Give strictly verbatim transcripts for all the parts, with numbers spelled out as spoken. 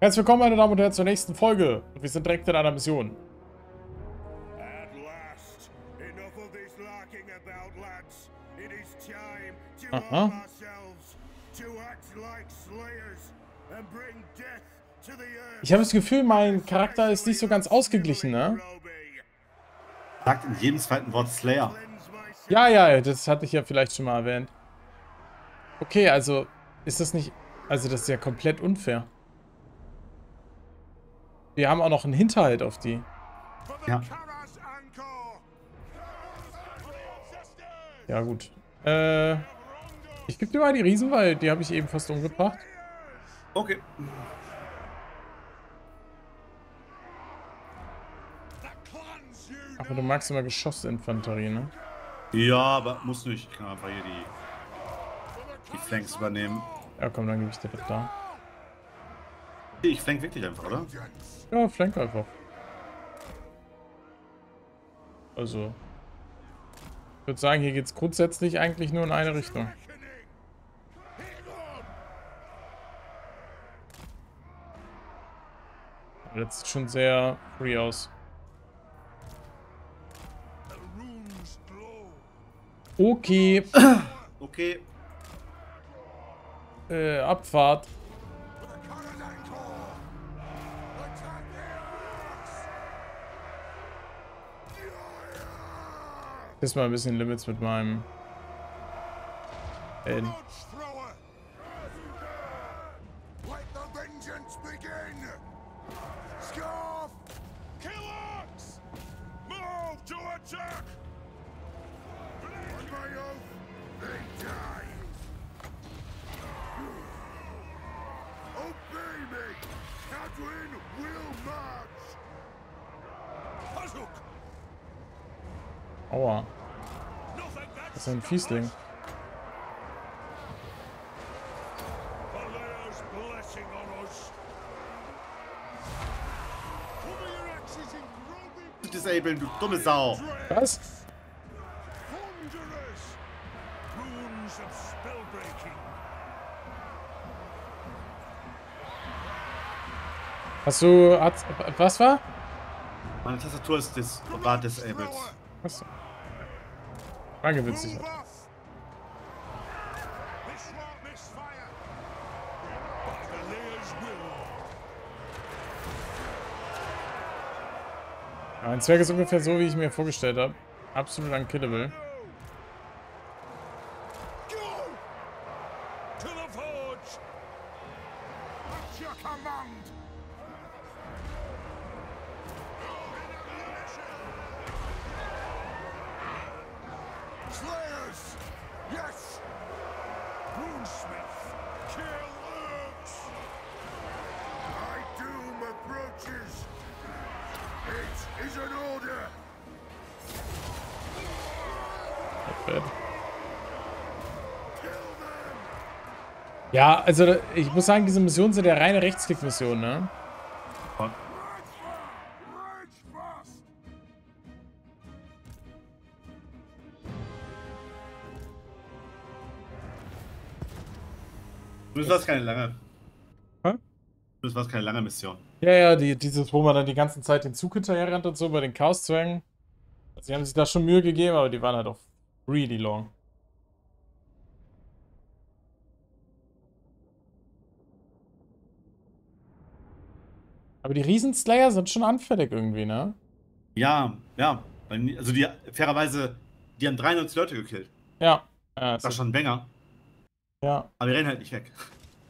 Herzlich willkommen, meine Damen und Herren, zur nächsten Folge. Wir sind direkt in einer Mission. Aha. Ich habe das Gefühl, mein Charakter ist nicht so ganz ausgeglichen, ne? Sagt in jedem zweiten Wort Slayer. Ja, ja, das hatte ich ja vielleicht schon mal erwähnt. Okay, also ist das nicht... Also das ist ja komplett unfair. Wir haben auch noch einen Hinterhalt auf die. Ja. Ja, gut. Äh, ich gebe dir mal die Riesen, weil die habe ich eben fast umgebracht. Okay. Aber du magst immer Geschossinfanterie, ne? Ja, aber muss nicht. Ich kann einfach hier die, die Flanks übernehmen. Ja, komm, dann gebe ich dir das da. Ich flank wirklich einfach, oder? Ja, flank einfach. Also, ich würde sagen, hier geht es grundsätzlich eigentlich nur in eine Richtung. Das sieht schon sehr free aus. Okay. Okay. Äh, Abfahrt. Ist mal ein bisschen Limits mit meinem Helden. Aua. Das ist ein Fiesling. Disablen, du dumme Sau. Was? Hast du... Hat, was war? Meine Tastatur ist dis war disabled. Was? Danke, witzig. Ein Zwerg ist ungefähr so, wie ich mir vorgestellt habe. Absolut unkillable. Ja, also ich muss sagen, diese Missionen sind ja reine Rechtsklick-Missionen, ne? Und? Das war keine lange. Hä? Das war keine lange Mission. Ja, ja, die, dieses, wo man dann die ganze Zeit den Zug hinterher rennt und so bei den Chaos-Zwergen. Also die haben sich da schon Mühe gegeben, aber die waren halt auch really long. Aber die Riesenslayer sind schon anfällig irgendwie, ne? Ja, ja. Also die, fairerweise, die haben dreiundneunzig Leute gekillt. Ja. ja das war schon ein Banger. Ja. Aber wir rennen halt nicht weg.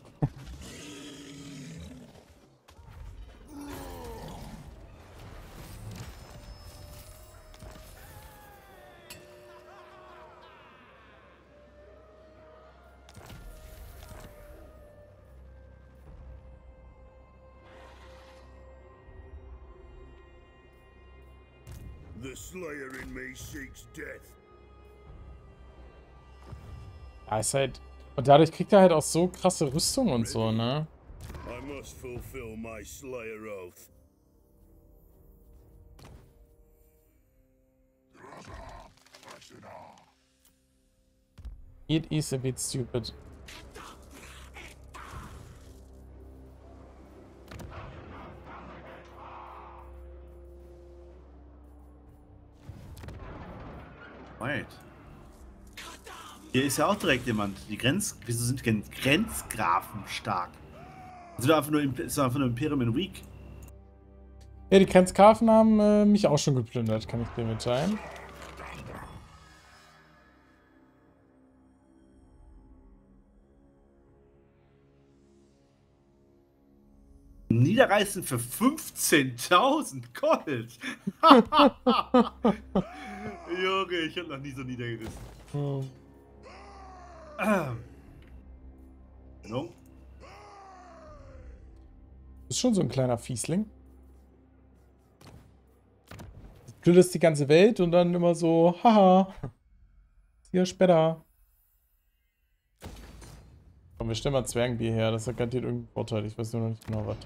The Slayer in me seeks death. Ja, ist halt. Und dadurch kriegt er halt auch so krasse Rüstung und so, ne? I must fulfill my Slayer oath. It is a bit stupid. Wait. Hier ist ja auch direkt jemand. Die Grenz... Wieso sind Gren Grenzgrafen stark? Sind doch einfach nur, ist doch einfach nur Imperium in Weak. Ja, die Grenzgrafen haben äh, mich auch schon geplündert, kann ich dir mitteilen. Niederreißen für fünfzehntausend Gold. Junge, ich hab noch nie so niedergerissen. Hm. Ah. No. Ist schon so ein kleiner Fiesling. Du plünderst die ganze Welt und dann immer so, haha. Hier später. Komm, wir stellen mal Zwergenbier her, das hat garantiert irgendeinen Vorteil. Ich weiß nur noch nicht genau was.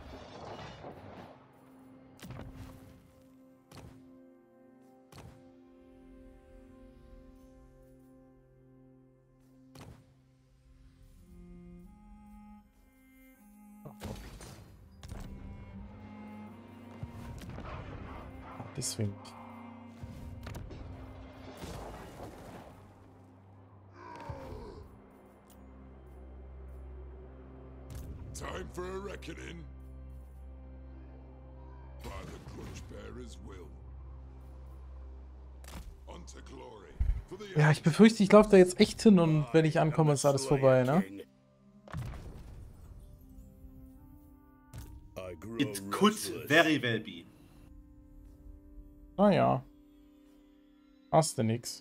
Deswegen. Time for a reckoning. By the Grudge Bearer's will. On to glory. For the Ja, ich befürchte, ich laufe da jetzt echt hin und wenn ich ankomme, ist alles vorbei, ne? It could very well be. Naja. Hast du nix.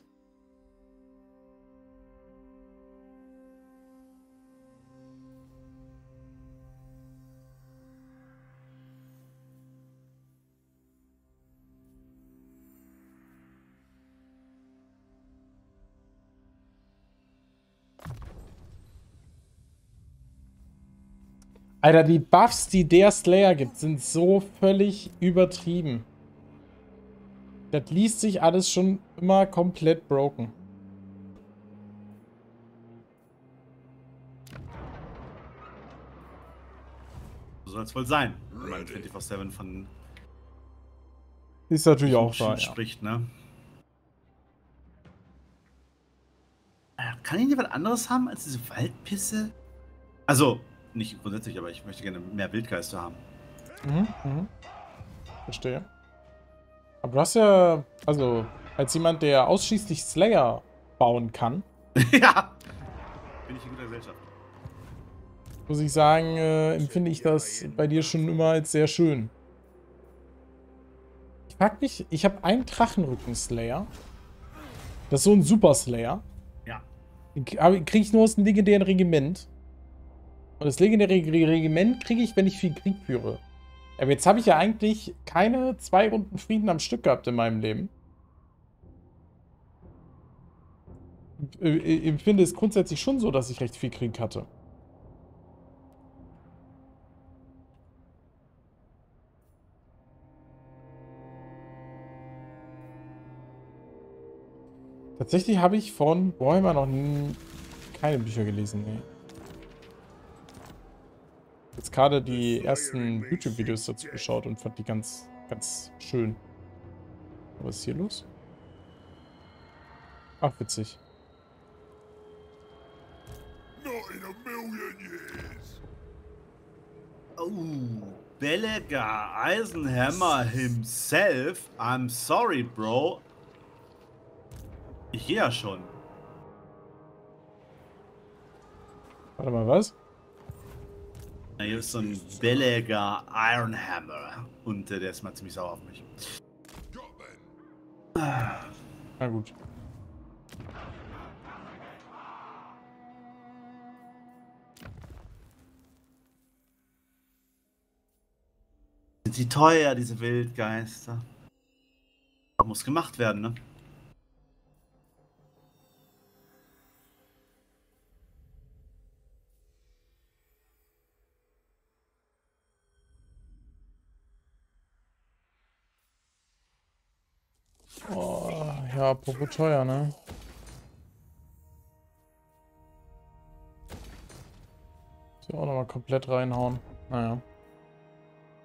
Alter, die Buffs, die der Slayer gibt, sind so völlig übertrieben. Das liest sich alles schon immer komplett broken. So soll es wohl sein, wenn man vierundzwanzig sieben von Ist natürlich auch wahr, ja. spricht, ne? Kann ich nicht was anderes haben als diese Waldpisse? Also, nicht grundsätzlich, aber ich möchte gerne mehr Wildgeister haben. Mhm, mhm. Verstehe. Aber du hast ja, also, als jemand, der ausschließlich Slayer bauen kann, Ja! Bin ich in guter Gesellschaft. muss ich sagen, äh, empfinde ich das bei dir schon immer als sehr schön. Ich frag mich, ich habe einen Drachenrücken-Slayer. Das ist so ein Super-Slayer. Ja. Den kriege ich nur aus dem legendären Regiment. Und das legendäre Regiment kriege ich, wenn ich viel Krieg führe. Aber jetzt habe ich ja eigentlich keine zwei Runden Frieden am Stück gehabt in meinem Leben. Ich empfinde es grundsätzlich schon so, dass ich recht viel Krieg hatte. Tatsächlich habe ich von Warhammer noch nie keine Bücher gelesen, nee. Jetzt gerade die ersten YouTube-Videos dazu geschaut und fand die ganz, ganz schön. Was ist hier los? Ach, witzig. Not in a million years. Oh, Belegar Eisenhammer himself. I'm sorry, bro. Ich gehe ja schon. Warte mal, was? Na, hier ist so ein Belegar Ironhammer. Und äh, der ist mal ziemlich sauer auf mich. Na gut. Sind die teuer, diese Wildgeister? Muss gemacht werden, ne? Oh, ja, apropos teuer, ne? Muss ich auch nochmal komplett reinhauen. Naja.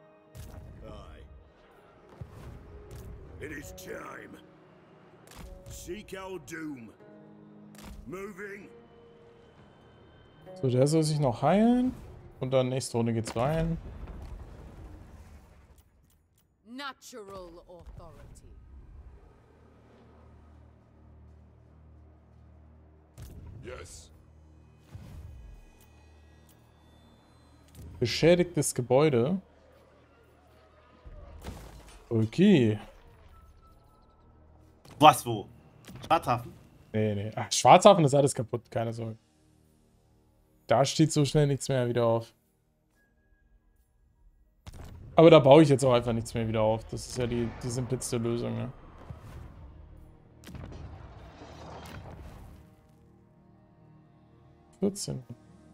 Aye. It is time. Seek our doom. Moving. So, der soll sich noch heilen. Und dann nächste Runde geht's rein. Natural authority. Yes. Beschädigtes Gebäude. Okay. Was, wo? Schwarzhafen? Nee, nee. Ach, Schwarzhafen ist alles kaputt, keine Sorge. Da steht so schnell nichts mehr wieder auf. Aber da baue ich jetzt auch einfach nichts mehr wieder auf. Das ist ja die, die simpleste Lösung, ne? vierzehn.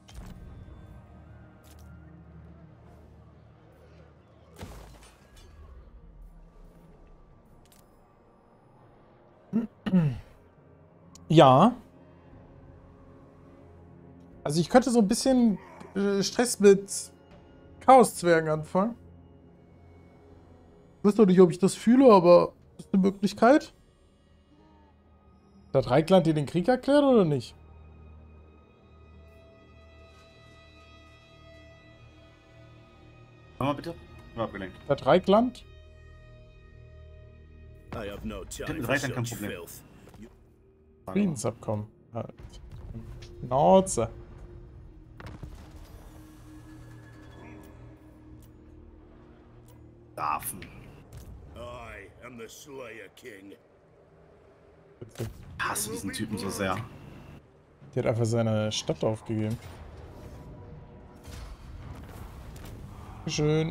Ja. Also ich könnte so ein bisschen äh, Stress mit Chaoszwergen anfangen. Ich weiß noch nicht, ob ich das fühle, aber das ist eine Möglichkeit. Hat Reikland dir den Krieg erklärt oder nicht? Mach mal bitte. War abgelenkt. Hat Reikland? I have no Mit time for Reitern kein such Problem. filth. Friedensabkommen. Halt. Schnauze. Hafen. I am the Slayer King. Bitte. Ich hasse diesen Typen so sehr. Der hat einfach seine Stadt aufgegeben. Schön.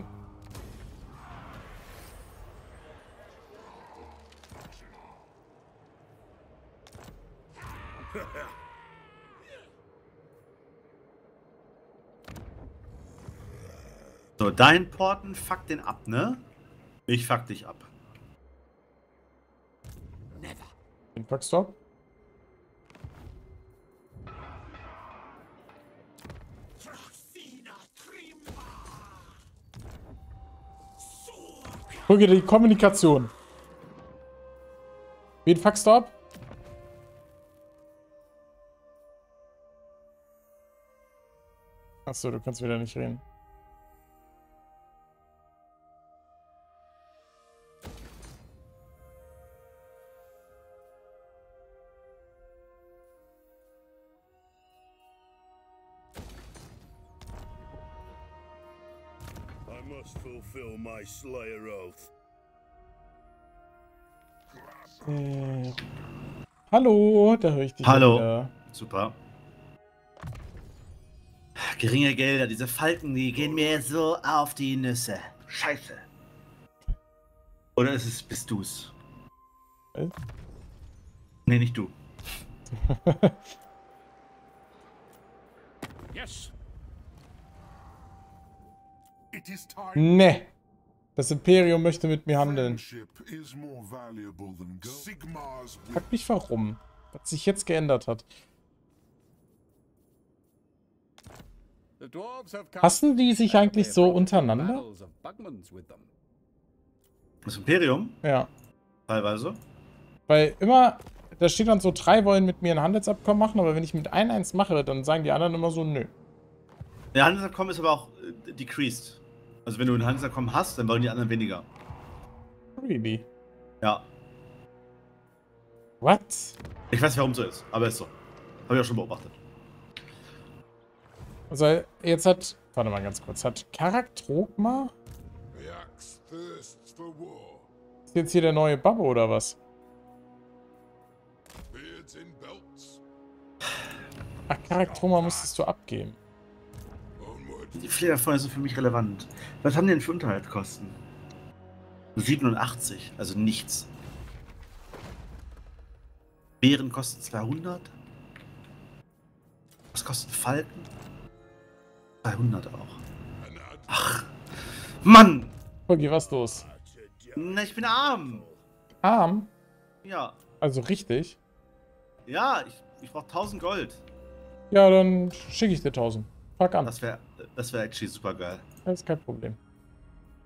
So, dein Porten, fuck den ab, ne? Ich fuck dich ab. Den packst du ab? Guck dir die Kommunikation. Wen fuckst du ab? Achso, du kannst wieder nicht reden. I must fulfill my Slayer oath. Äh, hallo, da höre ich dich. Hallo. Wieder. Super. Geringe Gelder, diese Falken, die gehen mir so auf die Nüsse. Scheiße. Oder ist es, bist du's? Was? Nee, nicht du. Yes. It is time. Ne. Das Imperium möchte mit mir handeln. Friendship is more valuable than gold. Sigmar's Frag mich warum. Was sich jetzt geändert hat. Hassen die sich eigentlich so untereinander? Das Imperium? Ja. Teilweise. Weil immer, da steht dann so, drei wollen mit mir ein Handelsabkommen machen, aber wenn ich mit ein eins mache, dann sagen die anderen immer so, nö. Der Handelsabkommen ist aber auch äh, decreased. Also wenn du ein Handelsabkommen hast, dann wollen die anderen weniger. Really? Ja. What? Ich weiß nicht, warum so ist, aber ist so. Habe ich auch schon beobachtet. Also jetzt hat, warte mal ganz kurz, hat Karak Trogma? The axe thirsts for war. Ist jetzt hier der neue Babbo oder was? Beards in belts. Ach, Karak Trogma musstest du abgeben. Onward. Die Flederfeuer sind für mich relevant. Was haben die denn für Unterhaltskosten? siebenundachtzig, also nichts. Bären kosten zweihundert. Was kosten Falken? zweihundert auch. Ach, Mann! Okay, was los? Na, ich bin arm. Arm? Ja, Also richtig? ja, ich, ich brauche tausend Gold. Ja, dann schicke ich dir tausend. Fuck an. Das wäre das wär actually super geil. Das ist kein Problem.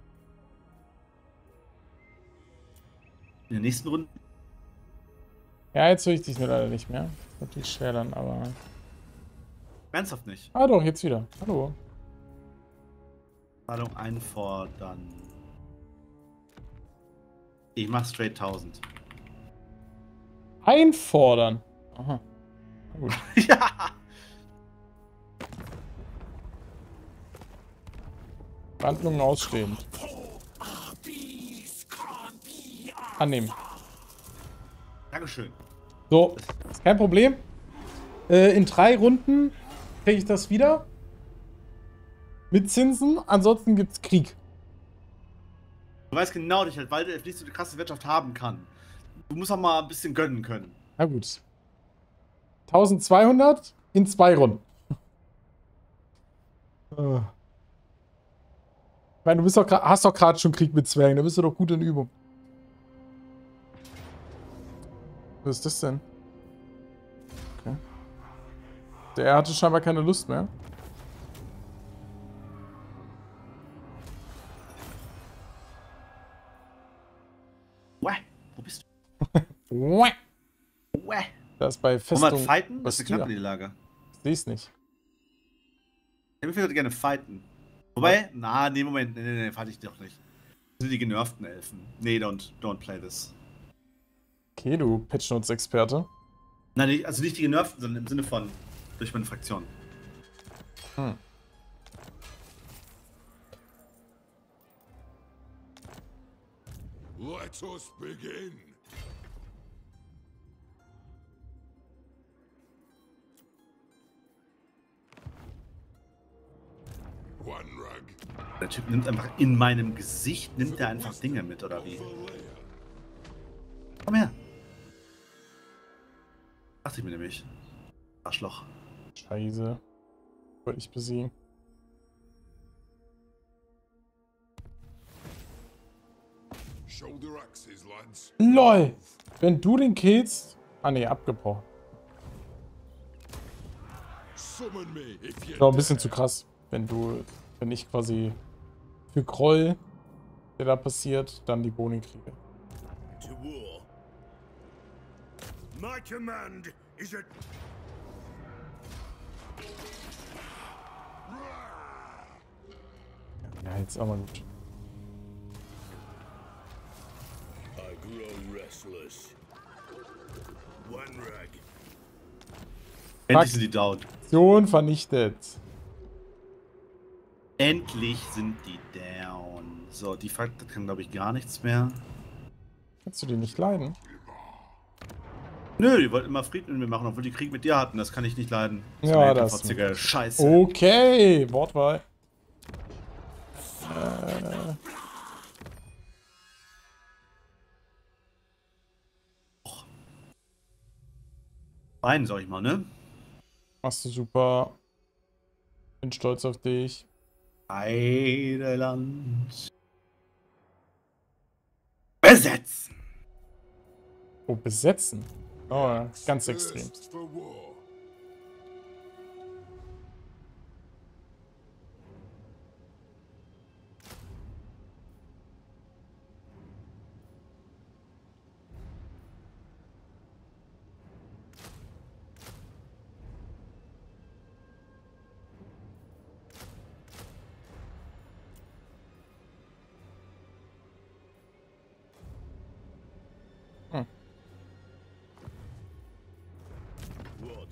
In der nächsten Runde Ja, jetzt höre ich dich nur leider nicht mehr. Das ist natürlich schwer dann, aber... Ernsthaft nicht. Ah doch, jetzt wieder. Hallo. Zahlung einfordern. Ich mach straight tausend. Einfordern. Aha. Na gut. Ja! Verhandlungen ausstehend. Annehmen. Dankeschön. So, ist kein Problem. Äh, in drei Runden kriege ich das wieder. Mit Zinsen. Ansonsten gibt's Krieg. Du weißt genau, dass ich halt, weil der nicht so eine krasse Wirtschaft haben kann. Du musst auch mal ein bisschen gönnen können. Na gut. eintausendzweihundert in zwei Runden. Äh. Ich meine, du bist doch hast doch gerade schon Krieg mit Zwergen. Da bist du doch gut in Übung. Was ist das denn? Okay. Der hatte scheinbar keine Lust mehr. Uäh, wo bist Uäh. du? Uäh. Das ist bei Wollen Festung. wir fighten? Das ist eine Bastia. knappe Niederlage. Ich seh's nicht. Ich würde gerne fighten. Wobei, na, nee, Moment, nee, nee, nee, fight ich doch nicht. Das sind die genervten Elfen. Nee, don't, don't play this. Okay, du Patch-Notes-Experte. Nein, nicht, also nicht die genervten, sondern im Sinne von durch meine Fraktion. Hm. Let us begin. One rug. Der Typ nimmt einfach in meinem Gesicht, nimmt er einfach Dinge mit, oder wie? Komm her. Dachte ich mir nämlich. Arschloch. Scheiße. Wollte ich besiegen. Shoulder axes, lads. LOL! Wenn du den killst. Ah ne, abgebrochen. Summon me if you War ein bisschen zu krass. Wenn du. Wenn ich quasi für Groll, der da passiert, dann die Boni kriege. To war. My command is a Ja, jetzt auch mal gut. I grow restless. One rag. Endlich sind die down. Aktion vernichtet. Endlich sind die down. So, die Faktor kann, glaube ich, gar nichts mehr. Kannst du die nicht leiden? Nö, die wollten immer Frieden mit mir machen, obwohl die Krieg mit dir hatten. Das kann ich nicht leiden. Ja, So eine das- hinterfotzige Scheiße. Okay, Wortwahl. Äh, Rein, sag ich mal, ne? machst du super. Bin stolz auf dich. Heideland. Besetzen! Oh, besetzen. Oh, ja, ganz extrem. First for war. What?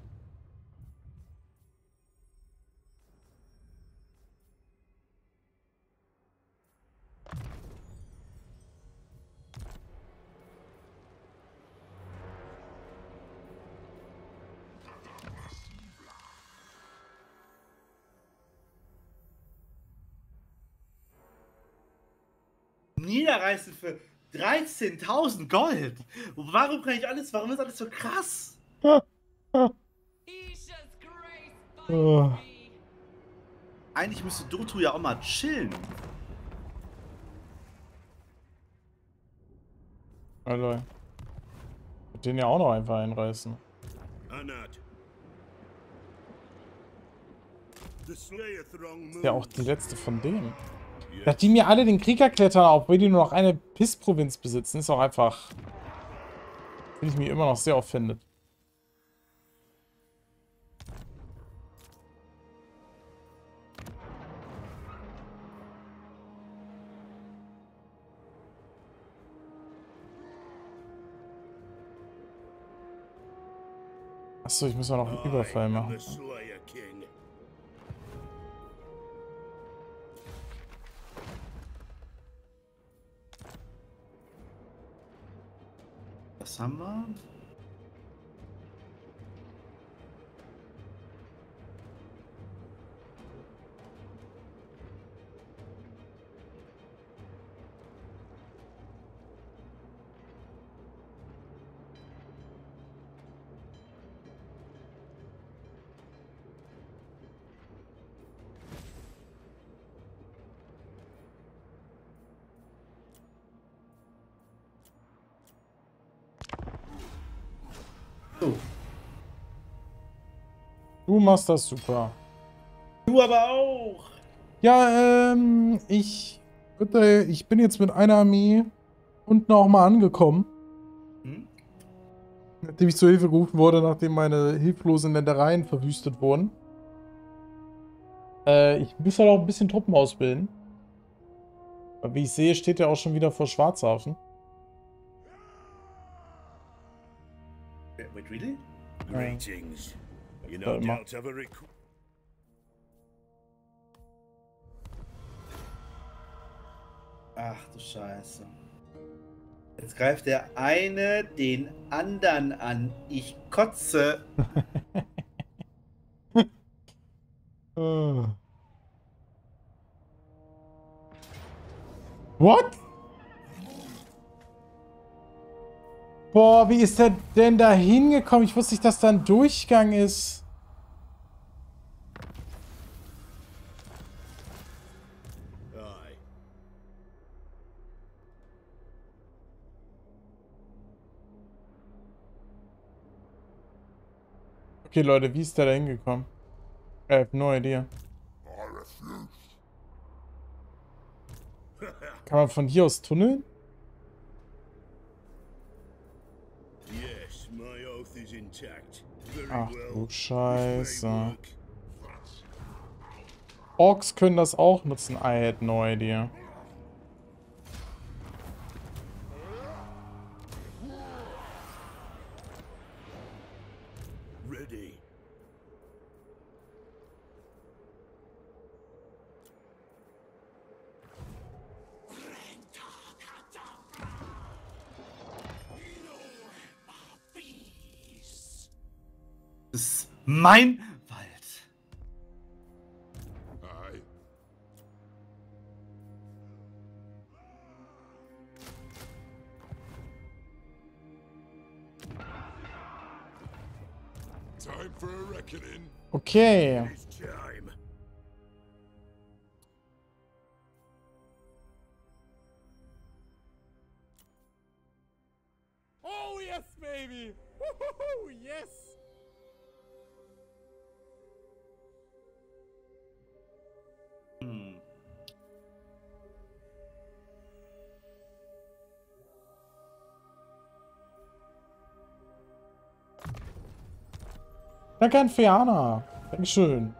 Niederreißen für dreizehntausend Gold. Warum kann ich alles? Warum ist alles so krass? Isha's grace Oh. finds me. Eigentlich müsste Dotru ja auch mal chillen. Alter. Ich würd den ja auch noch einfach einreißen. Anat. The Slayer throng Ist ja auch die letzte von denen. Yes. Dass die mir alle den Krieg erklettern, obwohl die nur noch eine Pissprovinz besitzen, ist auch einfach Bin ich mich immer noch sehr offended. Achso, ich muss auch noch einen Überfall I am machen. the Slayer King. Was haben wir? So. Du machst das super. Du aber auch. Ja, ähm, ich, bitte, ich bin jetzt mit einer Armee unten auch mal angekommen. Hm? Nachdem ich zur Hilfe gerufen wurde, nachdem meine hilflosen Ländereien verwüstet wurden. Äh, ich muss halt auch ein bisschen Truppen ausbilden. Aber wie ich sehe, steht er auch schon wieder vor Schwarzhafen. Wait, really? Greetings. You Ja, no immer. doubt have a requ- Ach du Scheiße. Jetzt greift der eine den anderen an. Ich kotze. Äh. What? Boah, wie ist der denn da hingekommen? Ich wusste nicht, dass da ein Durchgang ist. Aye. Okay, Leute, wie ist der da hingekommen? Ich habe no idea. I refuse. Kann man von hier aus tunneln? Yes, my oath is intact. Very Ach well. du This Scheiße. may work. Orks können das auch nutzen. I had no idea. Ready. Das ist mein Wald. Aye. Time for a reckoning. Okay. It's time. Oh yes, baby! Woohoo, yes! Hm. Danke an Fiana. Dankeschön.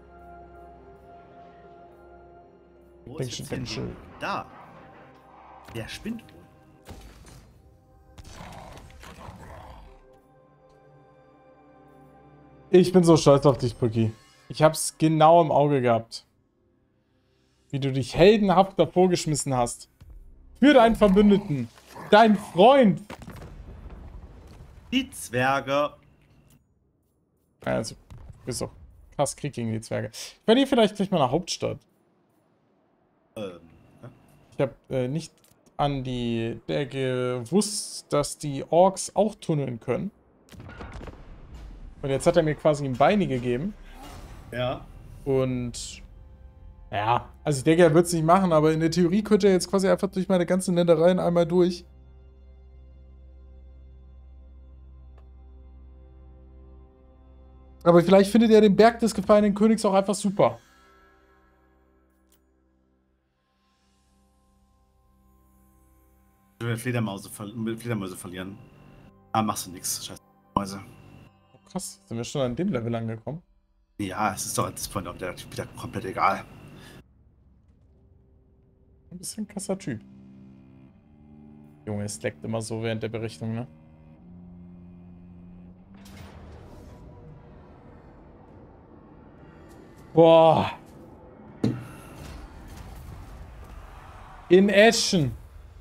Wo Dankeschön, ist jetzt hier ein Dankeschön. Weg? Da. Der spinnt wohl. Ich bin so stolz auf dich, Puki. Ich hab's genau im Auge gehabt. Wie du dich heldenhaft davor geschmissen hast. Für deinen Verbündeten. Dein Freund. Die Zwerge. Also, ist auch krass Krieg gegen die Zwerge. Ich verliere vielleicht gleich mal eine Hauptstadt. Ähm, ja. Ich habe äh, nicht an die der gewusst, dass die Orks auch tunneln können. Und jetzt hat er mir quasi ein Beini gegeben. Ja. Und ja, also ich denke, er wird es nicht machen, aber in der Theorie könnte er jetzt quasi einfach durch meine ganzen Ländereien einmal durch. Aber vielleicht findet er den Berg des gefallenen Königs auch einfach super. Ich will Fledermäuse, ver Fledermäuse verlieren. Ah, machst du nix. Scheiße. Also, Oh, krass, sind wir schon an dem Level angekommen? ja, es ist doch at this point auch wieder, wieder komplett egal. Ein bisschen krasser Typ. Junge, es leckt immer so während der Berechnung, ne? Boah. In Action.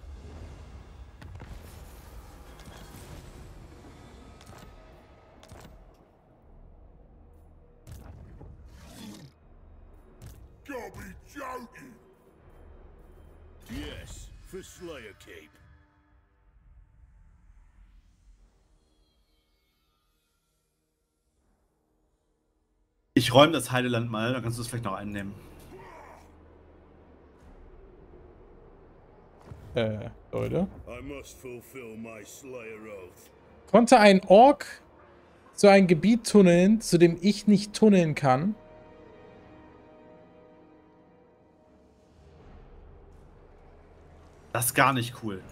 Gotta be joking. Yes, for Slayer Keep. Ich räume das Heideland mal, dann kannst du es vielleicht noch einnehmen. Äh, Leute. I must fulfill my Slayer oath. Konnte ein Ork zu einem Gebiet tunneln, zu dem ich nicht tunneln kann? Das ist gar nicht cool.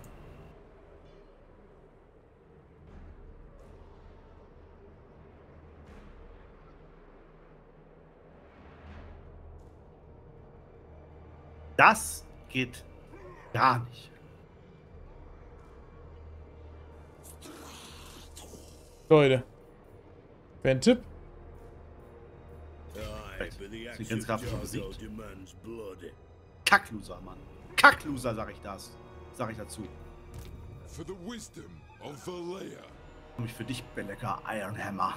Das geht gar nicht. Leute. Wäre ein Tipp? Aye, but the Die axe of Grenzgrafen schon Jargo besiegt. demands blood. Kackloser, Mann. Kackloser, sag ich das. Sag ich dazu. For the wisdom of Valea. Komm ich für dich, Bellecker Ironhammer.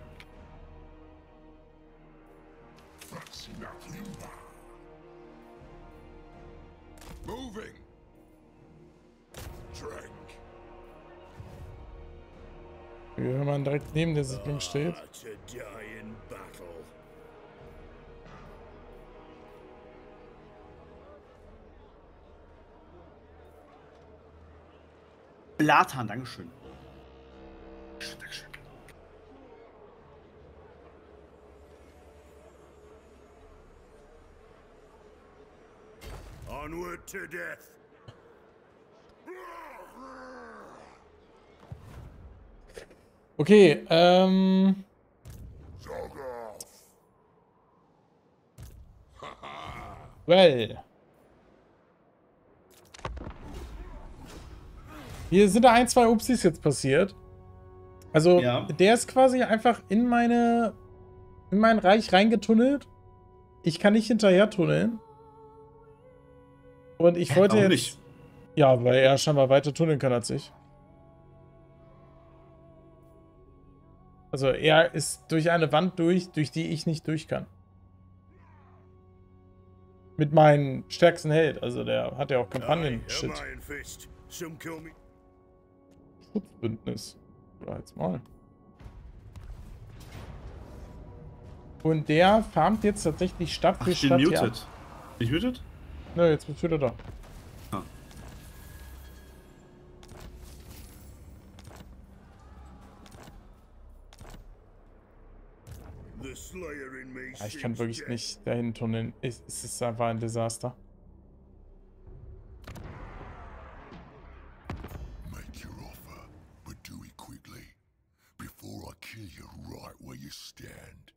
Fascinating. Moving. Trank. Wenn man direkt neben der Siedlung steht. Ah, to die in battle. Blatan, Dankeschön. Dankeschön. Onward to death. Okay, ähm... Well. Hier sind da ein, zwei Upsis jetzt passiert. Also, Ja. der ist quasi einfach in meine... in mein Reich reingetunnelt. Ich kann nicht hinterher tunneln. Und ich Hä, wollte warum jetzt... nicht? Ja, weil er scheinbar weiter tunneln kann als ich. Also er ist durch eine Wand durch, durch die ich nicht durch kann. Mit meinem stärksten Held. Also der hat ja auch Aye, a Kampagnen-Shit. Iron Fist. Some kill me. Schutzbündnis. Oder jetzt mal. Und der farmt jetzt tatsächlich Stadt Ach, für ich bin Stadt hier ab. muted. Bin ich muted? Nö, jetzt bist du wieder da. Ah. The Slayer in me. Ja, ich kann seeks wirklich death. nicht dahin tunneln. Es, es ist einfach ein Desaster. Make your offer, but do it quickly, before I kill you right where you stand.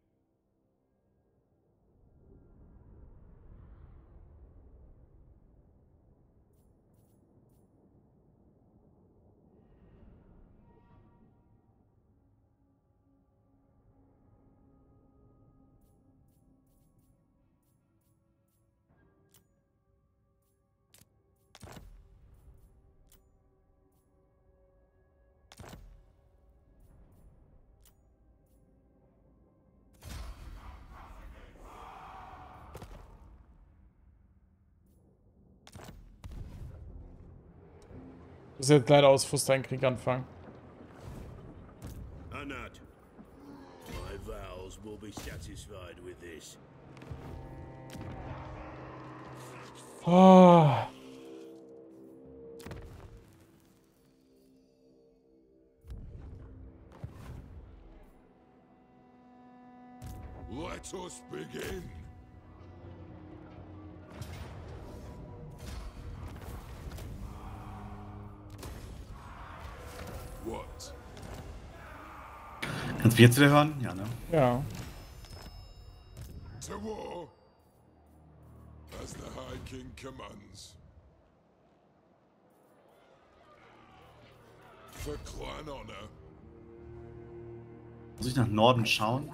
Ich muss jetzt leider aus Frust einen Krieg anfangen. Anat, my vows will be satisfied with this. Oh. Let us begin. What? Kannst du mich jetzt wieder hören? Ja, ne? Ja. To war, as the High King commands. For clan honor. Muss ich nach Norden schauen?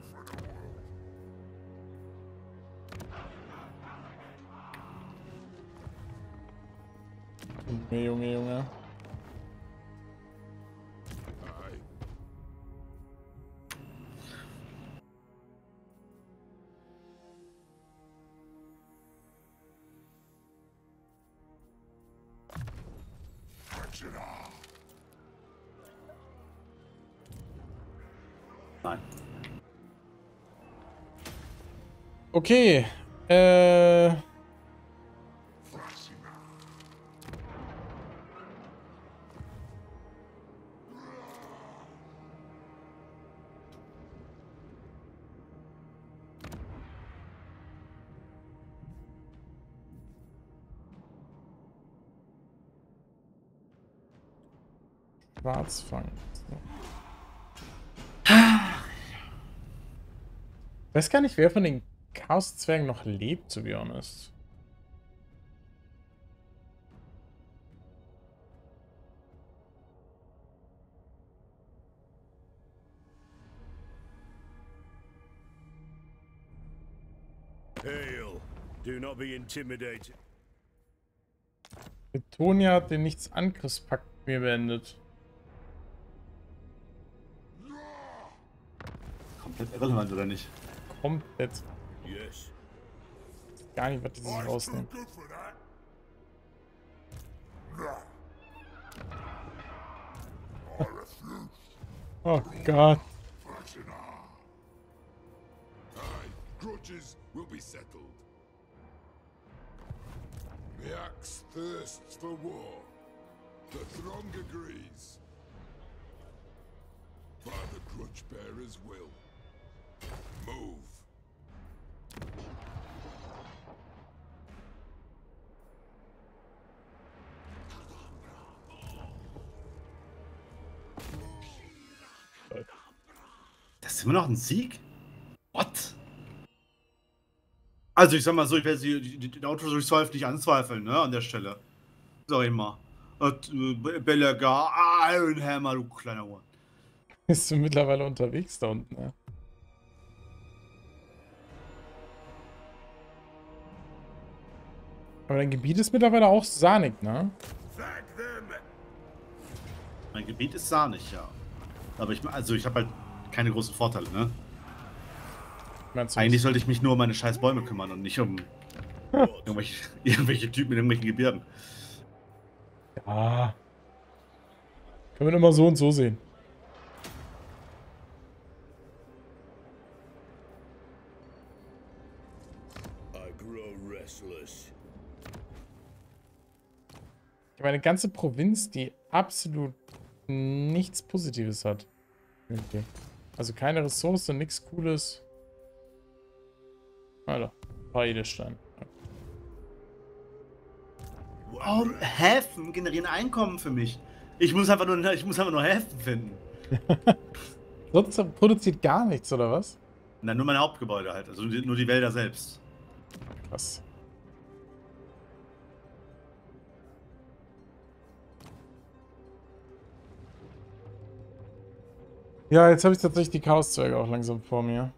Junge, Junge, Junge. Aye. Nein. Okay. Äh. Schwarzfang. So. Ich weiß gar nicht, wer von den Chaos-Zwergen noch lebt, to be honest. Hail. Do not be intimidated. Betonia hat den Nichts-Angriffspakt mir beendet. Komplett irrelevant, oder nicht? Komplett. Yes. Gar nicht, was die sich I rausnehmen. still good for that. Nah. I refuse. Oh Gott. Aye, grudges will be settled. The axe thirsts for war. The throng agrees. By the grudge bearer's will. Move. Das ist immer noch ein Sieg? What? Also ich sag mal so, ich werde die, die, die Auto-Resolve nicht anzweifeln, ne, an der Stelle. Sag ich mal. Und, äh, Belagar, Iron Hammer, du kleiner Ohr. Bist du mittlerweile unterwegs da unten, ne? Aber dein Gebiet ist mittlerweile auch sahnig, ne? Thank them. Mein Gebiet ist sahnig, ja. Aber ich, also ich habe halt keine großen Vorteile, ne? Meinst du Eigentlich das? sollte ich mich nur um meine scheiß Bäume kümmern und nicht um irgendwelche, irgendwelche Typen mit irgendwelchen Gebirgen. Ja. Kann man immer so und so sehen. I grow restless. Ich habe eine ganze Provinz, die absolut nichts Positives hat. Okay. Also keine Ressource, nichts Cooles. Alter, paar Edelstein. Oh, Häfen generieren Einkommen für mich. Ich muss einfach nur, ich muss einfach nur Häfen finden. Sonst produziert gar nichts, oder was? Na, nur meine Hauptgebäude halt, also nur die Wälder selbst. Krass. Ja, jetzt habe ich tatsächlich die Chaoszwerge auch langsam vor mir.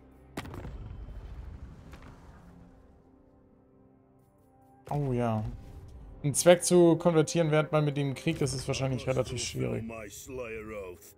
Oh ja. Einen Zwerg zu konvertieren, während man mit ihm kriegt, das ist wahrscheinlich relativ schwierig. My Slayer oath.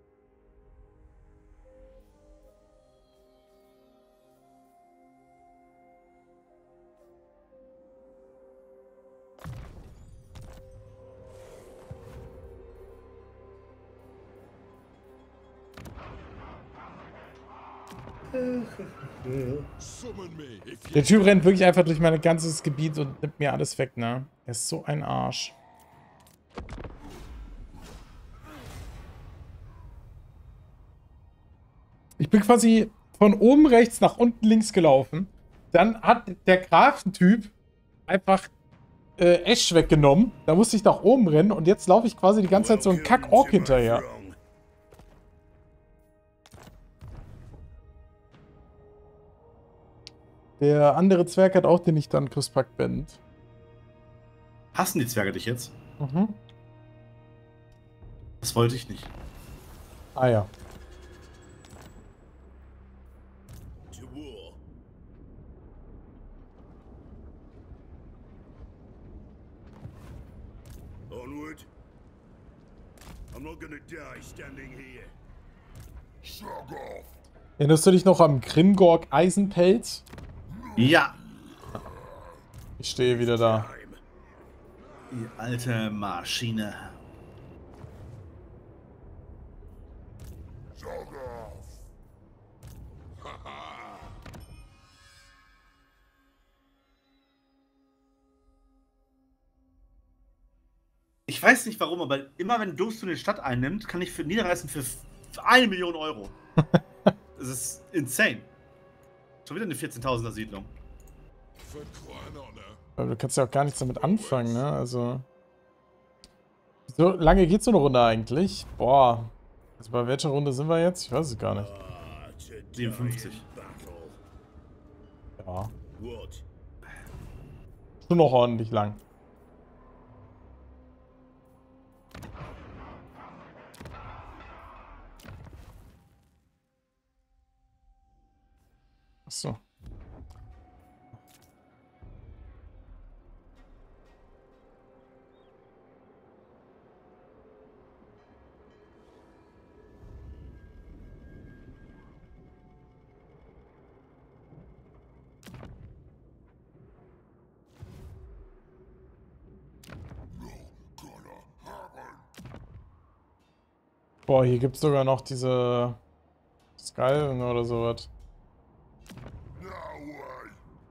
Summon me if you Der Typ rennt wirklich einfach durch mein ganzes Gebiet und nimmt mir alles weg, ne? Er ist so ein Arsch. Ich bin quasi von oben rechts nach unten links gelaufen. Dann hat der Grafentyp einfach äh, Ash weggenommen. Da musste ich nach oben rennen und jetzt laufe ich quasi die ganze Zeit so einen Kack-Ork hinterher. Der andere Zwerg hat auch den Nicht-Angriffspakt beendet. Hassen die Zwerge dich jetzt? Mhm. Das wollte ich nicht. Ah ja. To war. Onward. I'm not gonna die standing here. Suck off. Erinnerst du dich noch am Grimgorg Eisenpelz? Ja. Ich stehe wieder da. Time. Die alte Maschine. Suck off. Ich weiß nicht warum, aber immer wenn Durst eine Stadt einnimmt, kann ich für niederreißen für, für eine Million Euro. Das ist insane. Schon wieder eine vierzehntausender Siedlung. For Clan Honor. Aber du kannst ja auch gar nichts damit anfangen, ne? Also. So lange geht so eine Runde eigentlich? Boah. Also bei welcher Runde sind wir jetzt? Ich weiß es gar nicht. Ah, to die siebenundfünfzig. in battle. Ja. What? Schon noch ordentlich lang. Achso. Boah, hier gibt es sogar noch diese Skallen oder sowas. No way.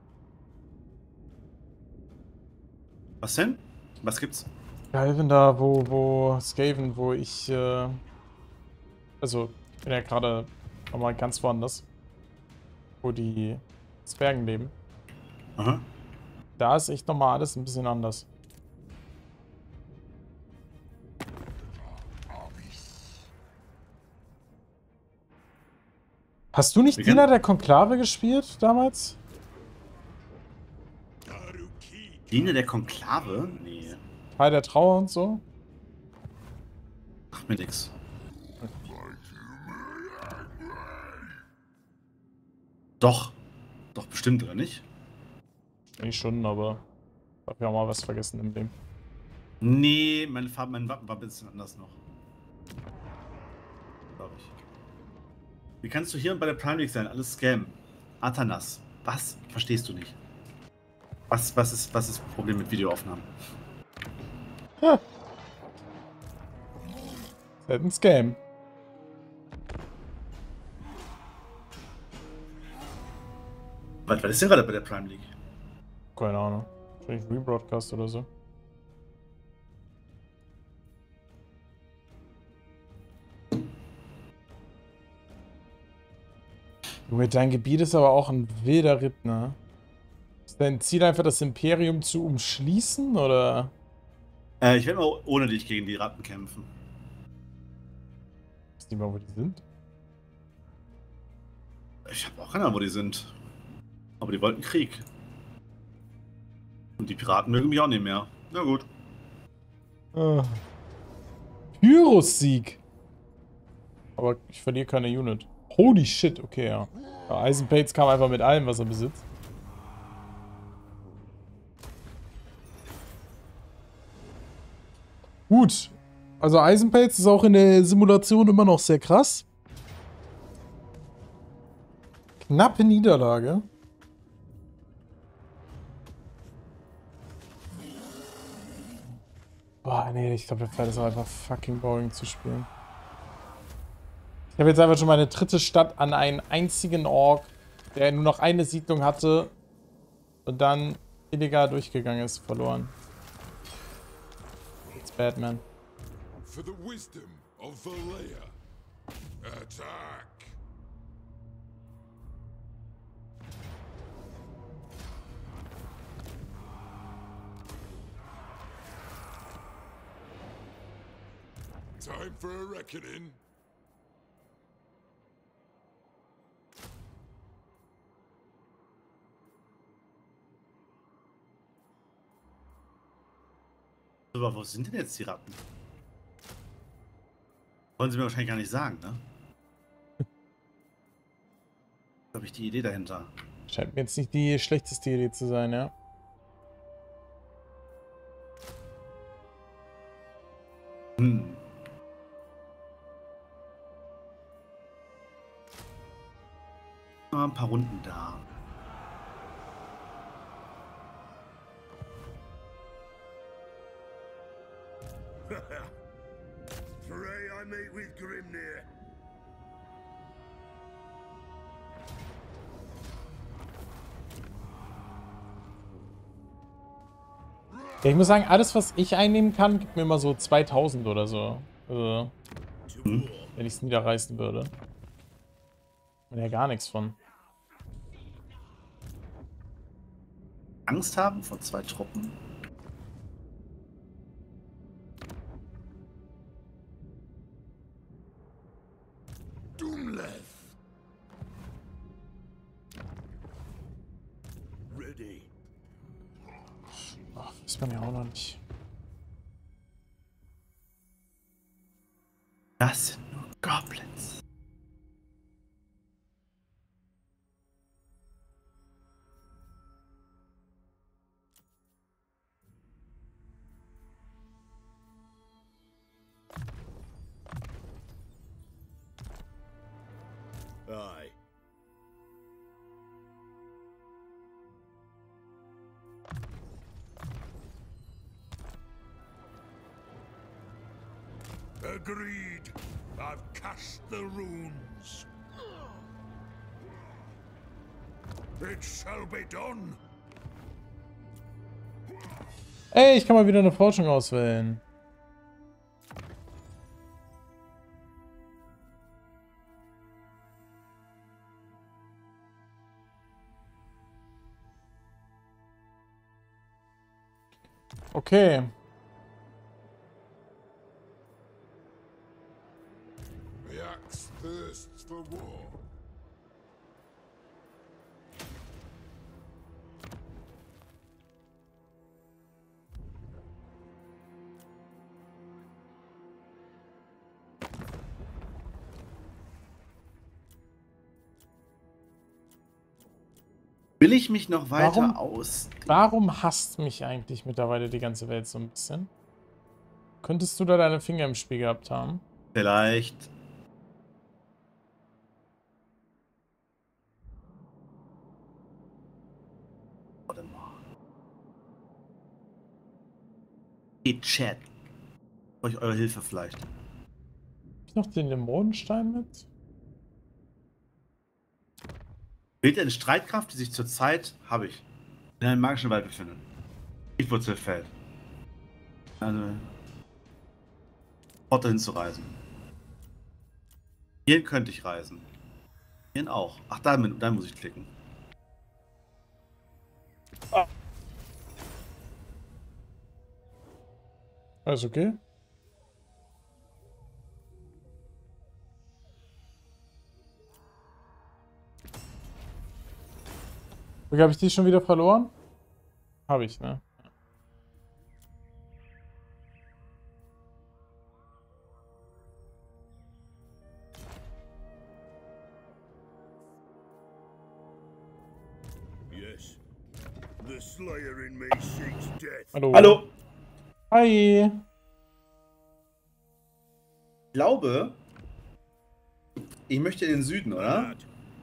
Was denn? Was gibt's? Skalven da, wo, wo, Skaven, wo ich, äh, also, ich bin ja gerade nochmal ganz woanders, wo die Zwergen leben. Aha. Da ist echt nochmal alles ein bisschen anders. Hast du nicht Wir Diener kennen- der Konklave gespielt damals? Taruki. Diener der Konklave? Nee. Teil der Trauer und so? Macht mir nix. Doch. Doch, bestimmt, oder nicht? Ich schon, aber ich hab ja mal was vergessen im Leben. Nee, meine Farbe, mein Wappen war ein bisschen anders noch. Glaube ich. Wie kannst du hier und bei der Prime League sein? Alles Scam. Atanas. Was? Verstehst du nicht. Was, was, ist, was ist das Problem mit Videoaufnahmen? Ha. Das ist halt ein Scam. Was, was ist denn gerade bei der Prime League? Keine Ahnung. Wahrscheinlich Rebroadcast oder so. Junge, dein Gebiet ist aber auch ein wilder Ritt, ne? Ist dein Ziel einfach, das Imperium zu umschließen, oder? Äh, ich werde mal ohne dich gegen die Ratten kämpfen. Ich weiß nicht mal, wo die sind. Ich habe auch keine Ahnung, wo die sind. Aber die wollten Krieg. Und die Piraten mögen mich auch nicht mehr. Na gut. Ah. Pyrrhus-Sieg. Aber ich verliere keine Unit. Holy shit, okay, ja. ja Eisenpelz kam einfach mit allem, was er besitzt. Gut. Also Eisenpelz ist auch in der Simulation immer noch sehr krass. Knappe Niederlage. Boah, nee, ich glaube, der Pferd ist auch einfach fucking boring zu spielen. Ich habe jetzt einfach schon meine dritte Stadt an einen einzigen Ork, der nur noch eine Siedlung hatte und dann illegal durchgegangen ist, verloren. It's Batman. For the wisdom of Valea. Attack. Time for a reckoning. Aber wo sind denn jetzt die Ratten? Wollen sie mir wahrscheinlich gar nicht sagen, ne? Da habe ich die Idee dahinter. Scheint mir jetzt nicht die schlechteste Idee zu sein, ja. Hm. Mal ein paar Runden da. Pray I meet with Grimnir. Ja, ich muss sagen, alles, was ich einnehmen kann, gibt mir immer so zweitausend oder so. Also, Hm. wenn ich es niederreißen würde. Und ja gar nichts von. Angst haben vor zwei Truppen? Doomleth. Ready. Ach, ist man ja auch noch nicht. Das sind nur Goblins. Aye. Agreed. I've cast the runes. It shall be done. Ey, ich kann mal wieder eine Forschung auswählen. Okay. The axe thirsts for war. Will ich mich noch weiter Warum? aus... Warum hasst mich eigentlich mittlerweile die ganze Welt so ein bisschen? Könntest du da deine Finger im Spiel gehabt haben? Vielleicht... Warte mal. Hey, Chat. Brauche ich eure Hilfe vielleicht? Hab ich noch den Dämonenstein mit? Wählt eine Streitkraft, die sich zurzeit, habe ich, in einem magischen Wald befindet. Tiefwurzelfeld. Also, Ort dahin zu reisen. Hierhin könnte ich reisen. Hierhin auch. Ach, da, da muss ich klicken. Alles okay? Habe ich die schon wieder verloren? Habe ich, ne? Yes. The Slayer in me seeks death. Hallo. Hallo! Hi. Ich glaube, ich möchte in den Süden, oder? Lad,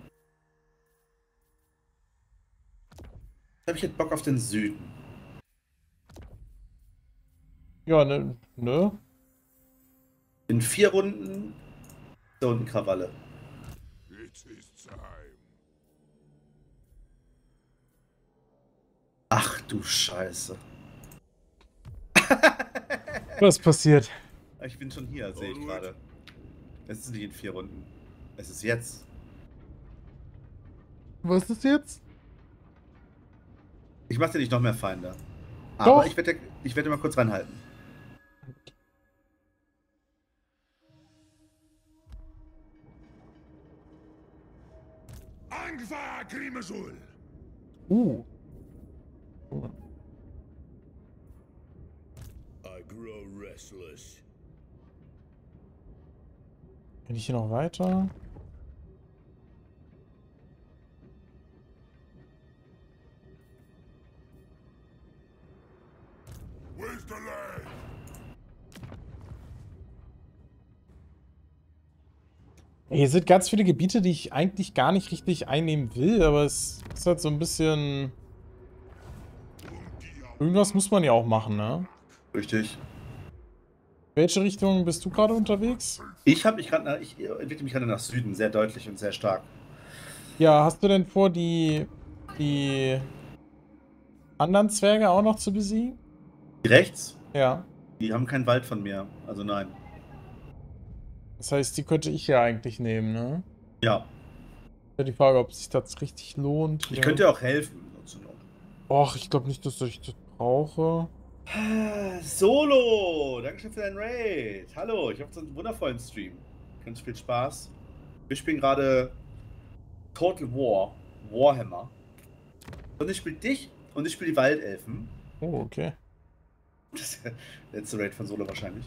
Habe ich jetzt Bock auf den Süden? Ja, ne, ne? In vier Runden da unten Krawalle. It is time. Ach du Scheiße. Was passiert? Ich bin schon hier, sehe ich gerade. Es ist nicht in vier Runden. Es ist jetzt. Was ist jetzt? Ich mache dir nicht noch mehr Feinde. Aber Doch. ich werde ich werde mal kurz reinhalten. Angvar Grimesul. Uh. aye. I grow restless. Bin ich hier noch weiter? Where's the land? Hier sind ganz viele Gebiete, die ich eigentlich gar nicht richtig einnehmen will, aber es ist halt so ein bisschen... Irgendwas muss man ja auch machen, ne? Richtig. Welche Richtung bist du gerade unterwegs? Ich habe mich gerade, ich entwickle mich gerade nach Süden, sehr deutlich und sehr stark. Ja, hast du denn vor, die, die anderen Zwerge auch noch zu besiegen? Die rechts, Ja. die haben keinen Wald von mir, also nein. Das heißt, die könnte ich ja eigentlich nehmen, ne? Ja, Ja, die Frage, ob sich das richtig lohnt. ich hier. könnte dir auch helfen. zur Not. Och, ich glaube nicht, dass ich das brauche. Solo! Dankeschön für deinen Raid. Hallo, ich hoffe, es ist ein wundervollen Stream. Ganz viel Spaß. Wir spielen gerade Total War, Warhammer. Und ich spiele dich und ich spiele die Waldelfen. Oh, okay. Das ist der letzte Raid von Solo wahrscheinlich.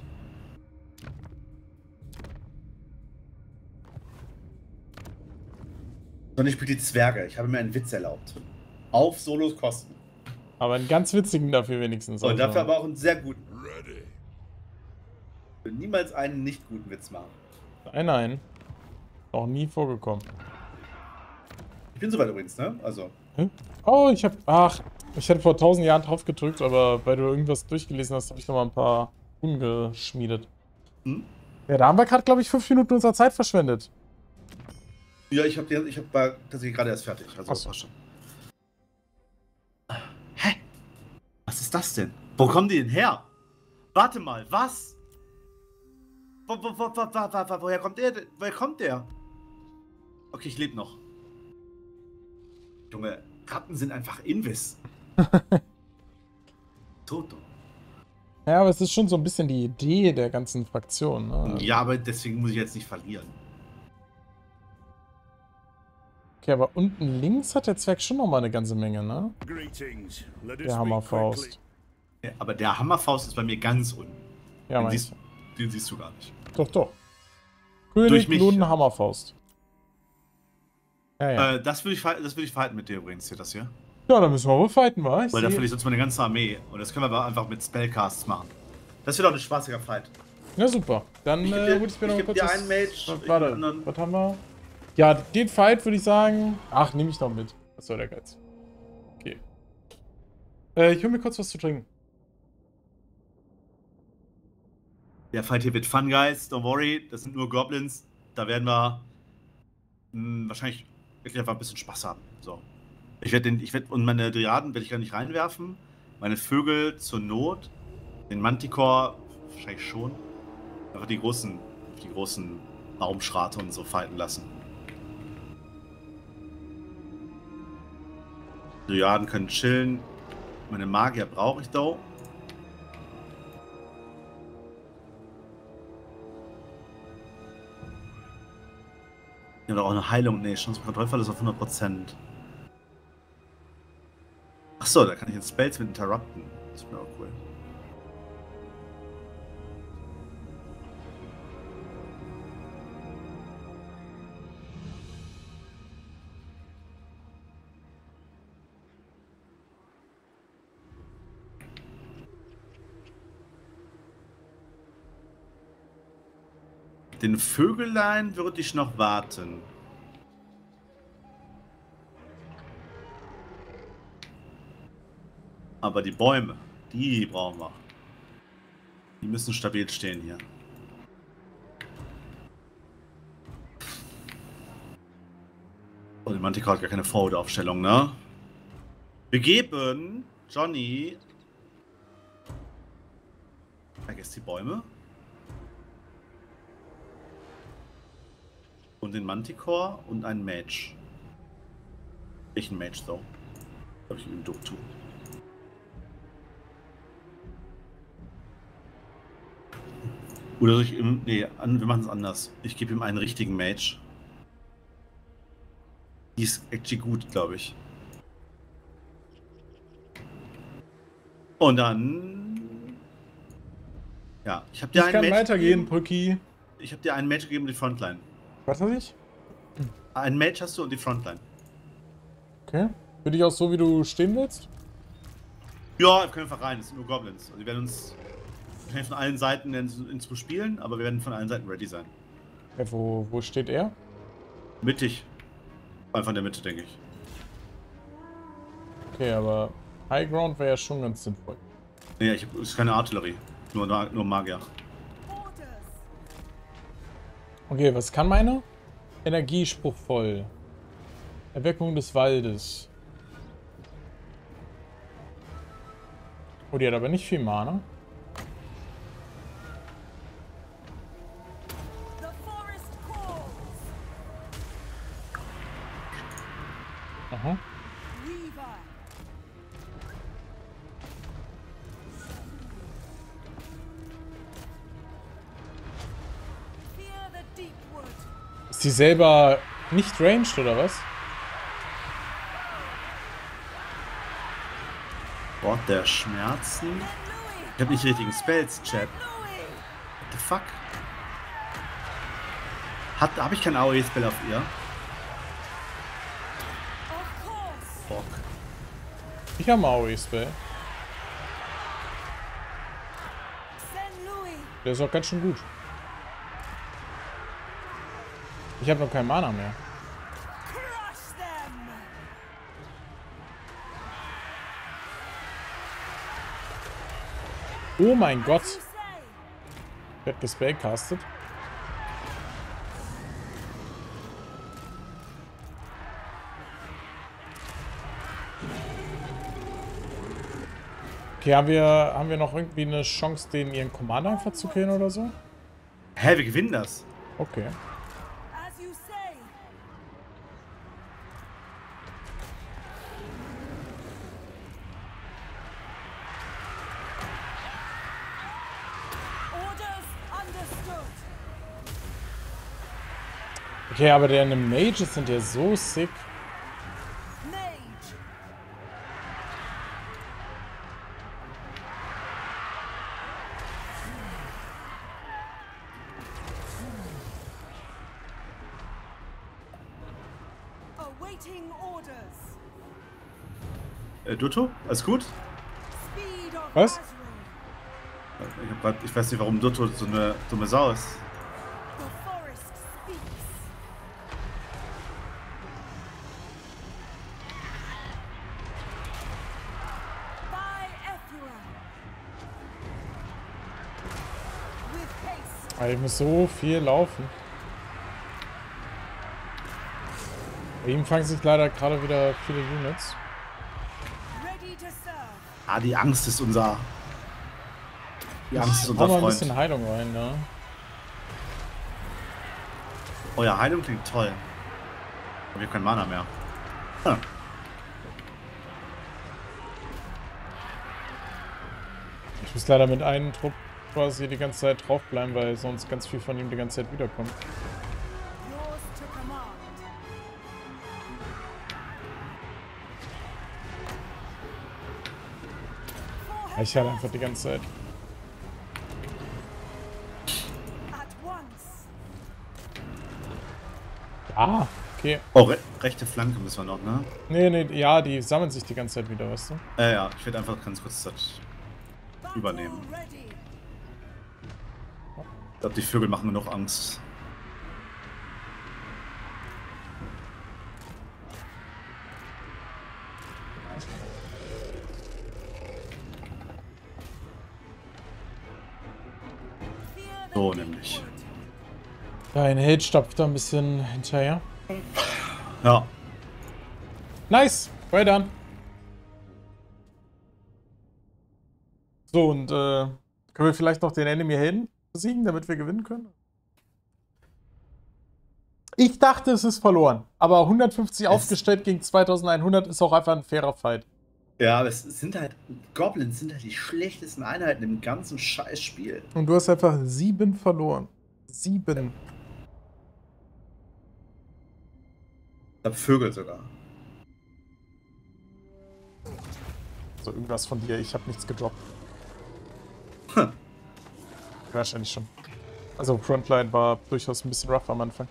Und ich spiele die Zwerge. Ich habe mir einen Witz erlaubt. Auf Solos Kosten. Aber einen ganz witzigen dafür wenigstens. Und also. dafür aber auch einen sehr guten. Ready. Ich will niemals einen nicht guten Witz machen. Nein, nein. Noch nie vorgekommen. Ich bin soweit übrigens, ne? Also. Hm? Oh, ich hab... Ach, ich hätte vor tausend Jahren drauf gedrückt, aber weil du irgendwas durchgelesen hast, habe ich noch mal ein paar umgeschmiedet. Hm? Ja, da haben wir gerade, glaube ich, fünf Minuten unserer Zeit verschwendet. Ja, ich habe ich hab, war tatsächlich gerade erst fertig. Also, Ach so. war schon. Hä? Was ist das denn? Wo kommen die denn her? Warte mal, was? Wo, wo, wo, wo, wo, wo, woher kommt der? denn? Woher kommt der? Okay, ich lebe noch. Junge, Ratten sind einfach Invis. Toto. Ja, aber es ist schon so ein bisschen die Idee der ganzen Fraktion. Ne? Ja, aber deswegen muss ich jetzt nicht verlieren. Okay, aber unten links hat der Zwerg schon noch mal eine ganze Menge, ne? Greetings. Let us Der speak Hammerfaust. quickly. Ja, aber der Hammerfaust ist bei mir ganz unten. Ja, den, meinst siehst, den siehst du gar nicht. Doch, doch. Durch König, mich. Luden, Hammerfaust. Ja, ja. Äh, das würde ich, ver- das würd ich verhalten mit dir übrigens hier, das hier. Ja, da müssen wir wohl fighten, wa? Ich Weil da seh- verliere ich sonst meine ganze Armee. Und das können wir aber einfach mit Spellcasts machen. Das wird auch ein spaßiger Fight. Ja, super. Dann Ich geb äh, dir- hol ich mir ich noch geb kurz dir was- einen Mage, Was- ich Warte, den anderen. was haben wir? Ja, den Fight würde ich sagen... Ach, nehme ich noch mit. Was soll der Geiz? Okay. Äh, ich hol mir kurz was zu trinken. Der Fight hier wird fun, guys. Don't worry. Das sind nur Goblins. Da werden wir mh, wahrscheinlich wirklich einfach ein bisschen Spaß haben. So. Ich werde den, ich werde, und meine Dryaden werde ich gar nicht reinwerfen. Meine Vögel zur Not. Den Manticore wahrscheinlich schon. Einfach die großen, die großen Baumschrate und so fighten lassen. Dryaden können chillen. Meine Magier brauche ich da. Die haben doch auch eine Heilung. Nee, Chance auf Kontrollfall ist auf hundert Prozent. Achso, da kann ich jetzt Spells mit interrupten. Das ist mir auch cool. Den Vögelein würde ich noch warten. Aber die Bäume, die brauchen wir. Die müssen stabil stehen hier. Oh, die Manticore hat gar keine Forward-Aufstellung, ne? Wir geben Johnny... Vergiss die Bäume. Und den Manticore und einen Mage. Ich ein Mage, so. Glaube ich, ihm doof tun. Oder soll ich ihm. Nee, an, wir machen es anders. Ich gebe ihm einen richtigen Mage. Die ist actually gut, glaube ich. Und dann. Ja, ich habe dir Ich einen kann Mage weitergehen, gegeben. Brücki. Ich habe dir einen Mage gegeben und die Frontline. Was hast ich? Einen Mage hast du und die Frontline. Okay. Für dich auch so, wie du stehen willst? Ja, wir können einfach rein, es sind nur Goblins. Also die werden uns wahrscheinlich von allen Seiten ins, ins bespielen, aber wir werden von allen Seiten ready sein. Ja, wo, wo steht er? Mittig. Einfach in der Mitte, denke ich. Okay, aber High Ground wäre ja schon ganz sinnvoll. Nee, ich hab, ist keine Artillerie. Nur, nur Magier. Okay, was kann meine? Energiespruchvoll. Erweckung des Waldes. Oh, die hat aber nicht viel Mana. Aha. Ist die selber nicht ranged, oder was? Wort der Schmerzen. Ich hab nicht die richtigen Spells, Chat. What the fuck? Hat, hab ich kein A O E-Spell auf ihr? Fuck. Ich habe A O E-Spell. Der ist auch ganz schön gut. Ich habe noch kein Mana mehr. Oh mein Gott. Ich hab gespellcastet. Okay, haben wir, haben wir noch irgendwie eine Chance, den ihren Commander einfach zu killen oder so? Hä, wir gewinnen das. Okay. Okay, aber deine Mages sind ja so sick. Äh, Dutto? Alles gut? Was? Ich, hab grad, ich weiß nicht, warum Dutto so eine dumme Sau ist. Ich muss so viel laufen. Bei ihm fangen sich leider gerade wieder viele Units. Ah, die Angst ist unser... Die Angst ist unser Hau mal ein Freund. bisschen Heilung rein, ne? Oh ja, Heilung klingt toll. Aber wir haben kein Mana mehr. Hm. Ich muss leider mit einem Trupp quasi die ganze Zeit draufbleiben, weil sonst ganz viel von ihm die ganze Zeit wiederkommt. Ich halt einfach die ganze Zeit. Ah, okay. Oh, re rechte Flanke müssen wir noch, ne? Nee, nee, ja, die sammeln sich die ganze Zeit wieder, weißt du? Äh, ja, ich werde einfach ganz kurz das übernehmen. Ich glaube, die Vögel machen genug Angst. So nämlich. Dein Held stapft da ein bisschen hinterher. Ja. Nice, well done. So, und äh, können wir vielleicht noch den Enemy-Helden besiegen, damit wir gewinnen können? Ich dachte, es ist verloren. Aber hundertfünfzig Es aufgestellt gegen zweitausendeinhundert ist auch einfach ein fairer Fight. Ja, aber es sind halt, Goblins sind halt die schlechtesten Einheiten im ganzen Scheißspiel. Und du hast einfach sieben verloren. Sieben. Ich hab Vögel sogar. So, irgendwas von dir. Ich habe nichts gedroppt. Hm. wahrscheinlich schon. Also Frontline war durchaus ein bisschen rough am Anfang.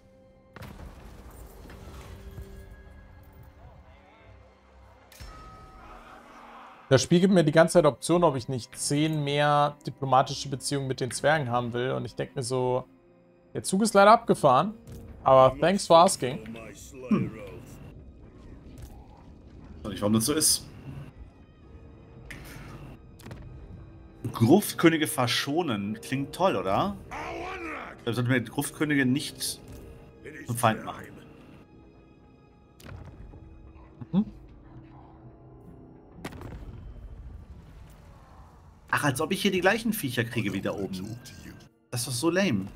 Das Spiel gibt mir die ganze Zeit Option, ob ich nicht zehn mehr diplomatische Beziehungen mit den Zwergen haben will. Und ich denke mir so, der Zug ist leider abgefahren. Aber thanks for asking. Hm. Ich weiß nicht, warum das so ist. Gruftkönige verschonen. Klingt toll, oder? Da sollten wir die Gruftkönige nicht zum Feind machen. Mhm. Ach, als ob ich hier die gleichen Viecher kriege wie da oben. Das ist doch so lame.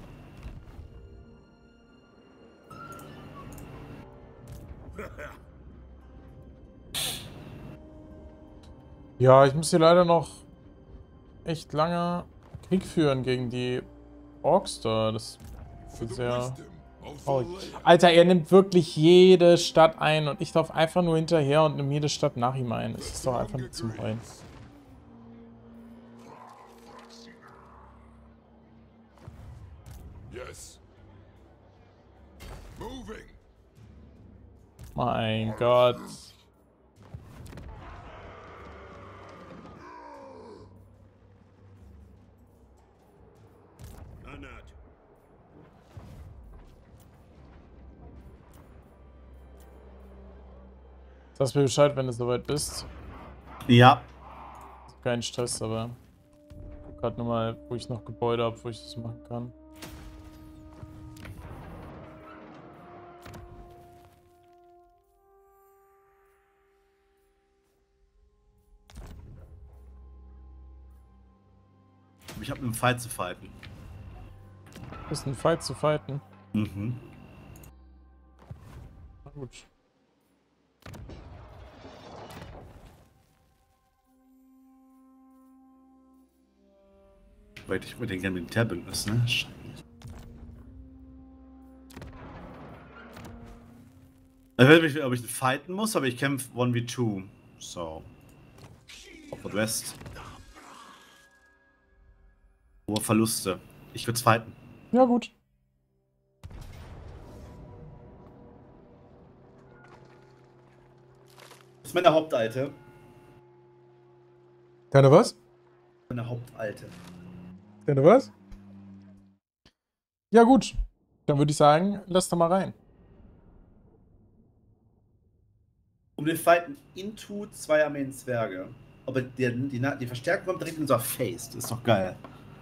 Ja, ich muss hier leider noch echt lange Krieg führen gegen die Orks da. Das ist sehr traurig. Alter, er nimmt wirklich jede Stadt ein und ich laufe einfach nur hinterher und nehme jede Stadt nach ihm ein. Das ist doch einfach nicht zum Heulen. Mein Gott. Sag mir Bescheid, wenn du soweit bist. Ja. Kein Stress, aber ich guck grad nochmal, wo ich noch Gebäude habe, wo ich das machen kann. Ich habe einen Fight zu fighten. Du hast einen Fight zu fighten? Mhm. Na gut. Weil ich würde gerne Militärbündnis, ne? Scheiße. Ich weiß nicht, ob ich fighten muss, aber ich kämpfe eins gegen zwei. So. Auf West. Hohe Verluste. Ich würde fighten. Ja, gut. Das ist meine Hauptalte. Deine was? Meine Hauptalte. Deine was? Ja, gut. Dann würde ich sagen, lass doch mal rein. Um den Fighten into zwei Armeen Zwerge. Aber die, die, die Verstärkung kommt direkt in unser Face. Das ist doch geil.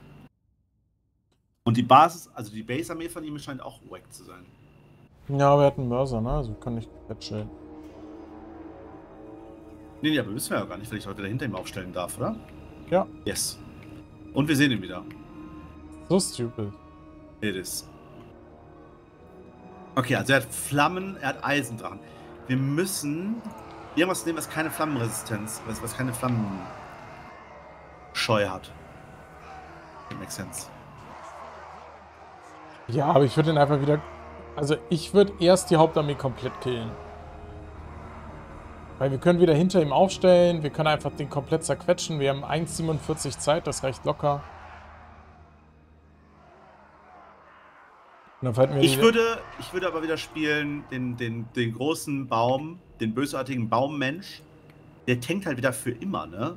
Und die Basis, also die Base-Armee von ihm scheint auch wack zu sein. Ja, aber er hat einen Mörser, ne? Also kann ich komplett chillen. Nee, nee, aber wissen wir ja gar nicht, weil ich heute dahinter ihm aufstellen darf, oder? Ja. Yes. Und wir sehen ihn wieder. So stupid. It is. Okay, also er hat Flammen, er hat Eisendrachen. Wir müssen irgendwas nehmen, was keine Flammenresistenz, was, was keine Flammenscheu hat. That makes sense. Ja, aber ich würde ihn einfach wieder... Also ich würde erst die Hauptarmee komplett killen. Weil wir können wieder hinter ihm aufstellen, wir können einfach den komplett zerquetschen. Wir haben eins siebenundvierzig Zeit, das reicht locker. Und dann fighten wir Ich die... würde, ich würde aber wieder spielen den, den, den großen Baum, den bösartigen Baummensch. Der tankt halt wieder für immer, ne?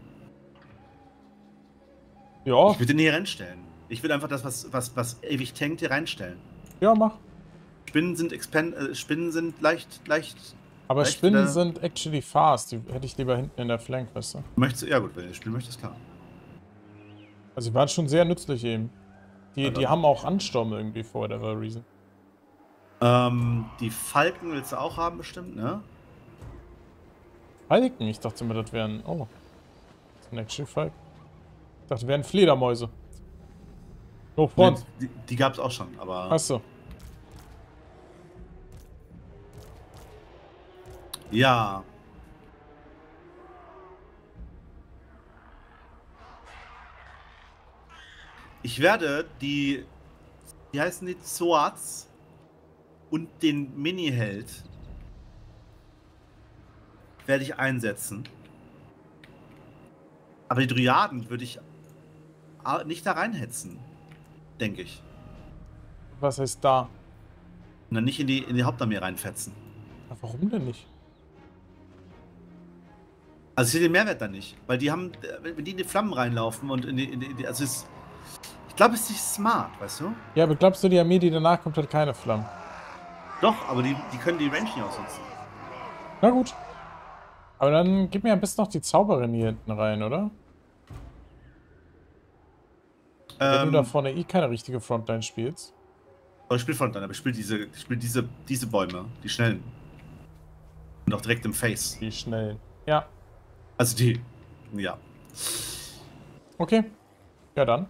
Ja, Ich würde den hier reinstellen. Ich würde einfach das, was, was, was ewig tankt, hier reinstellen. ja, mach. Spinnen sind expand, äh, Spinnen sind leicht, leicht. Aber leicht Spinnen wieder- sind actually fast. Die hätte ich lieber hinten in der Flank, weißt du. Möchtest du? Ja gut, wenn du spielen möchtest, klar. Also die waren schon sehr nützlich eben. Die, Ja, die dann- haben auch Ansturm irgendwie for whatever reason. Ähm, die Falken willst du auch haben bestimmt, ne? Falken? Ich dachte mir, das wären... Oh. Das sind actually Falken. Ich dachte, das wären Fledermäuse. Oh, Front. Die, die gab's auch schon, aber. Achso. Ja. Ich werde die, wie heißen die, Zoats und den Mini-Held werde ich einsetzen. Aber die Dryaden würde ich ah, nicht da reinhetzen. Denke ich. Was heißt da? Und dann nicht in die, in die Hauptarmee reinfetzen. Na, warum denn nicht? Also ich sehe den Mehrwert da nicht. Weil die haben, wenn die in die Flammen reinlaufen und in die, in die, in die also es, ich glaube, es ist nicht smart, weißt du? Ja, aber glaubst du, die Armee, die danach kommt, hat keine Flammen? Doch, aber die, die können die Range nicht ausnutzen. Na gut. Aber dann gib mir am besten noch die Zauberin hier hinten rein, oder? Wenn Ähm, du da vorne eh keine richtige Frontline spielst. aber ich spiele Frontline, aber ich spiele diese, ich spiele diese, diese Bäume, die schnellen. Und auch direkt im Face. Die schnellen. Ja. Also die, ja. Okay. Ja, dann.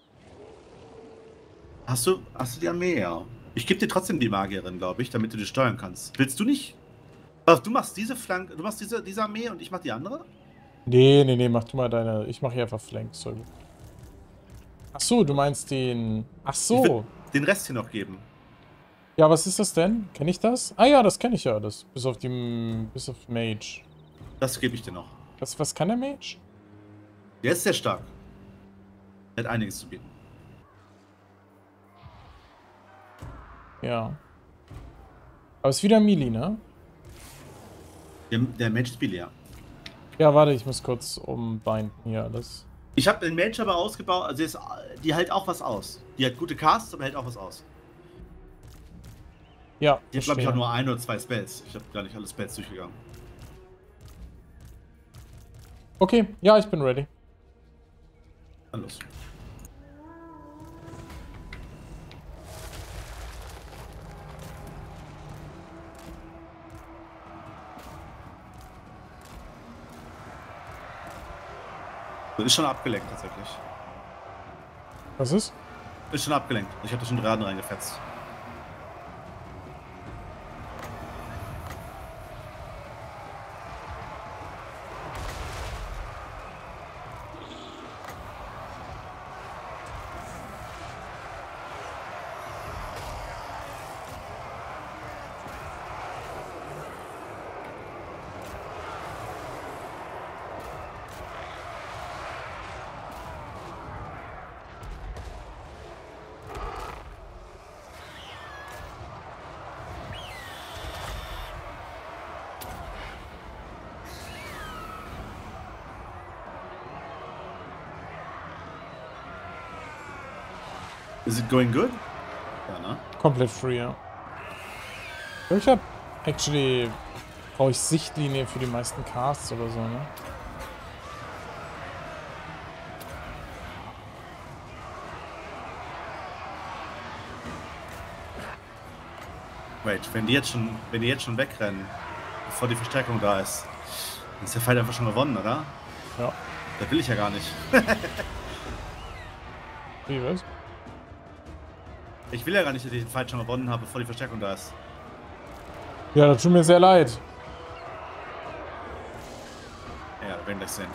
Hast du, hast du die Armee, ja. Ich gebe dir trotzdem die Magierin, glaube ich, damit du die steuern kannst. Willst du nicht? Ach, du machst diese Flanke, du machst diese, diese Armee und ich mach die andere? Nee, nee, nee, mach du mal deine. Ich mache hier einfach Flanks. Sorry. Ach so, du meinst den. Ach Ich so. würd den Rest hier noch geben. Ja, was ist das denn? Kenne ich das? Ah ja, das kenne ich ja alles. Bis auf die. Bis auf Mage. Das gebe ich dir noch. Was, was kann der Mage? Der ist sehr stark. Er hat einiges zu bieten. Ja. Aber es ist wieder Melee, ne? Der, der Mage ist billig, ja. Ja, warte, ich muss kurz umbinden hier alles. Ich habe den Mage aber ausgebaut, also ist, die hält auch was aus. Die hat gute Casts, aber hält auch was aus. Ja, Die hat, glaube ich, verstehe. auch nur ein oder zwei Spells. Ich habe gar nicht alle Spells durchgegangen. Okay, ja, ich bin ready. Dann los. Ist schon abgelenkt tatsächlich. Was ist? Ist schon abgelenkt. Ich habe da schon Raden reingefetzt. Is it going good? Ja, ne? Komplett free, ja. Ich hab actually. Brauche ich Sichtlinie für die meisten Casts oder so, ne? Wait, wenn die jetzt schon, wenn die jetzt schon wegrennen, bevor die Verstärkung da ist, dann ist der Fight einfach schon gewonnen, oder? Ja. Das will ich ja gar nicht. Wie, was? Ich will ja gar nicht, dass ich den Fight schon gewonnen habe, bevor die Verstärkung da ist. Ja, das tut mir sehr leid. Ja, wir werden das sehen.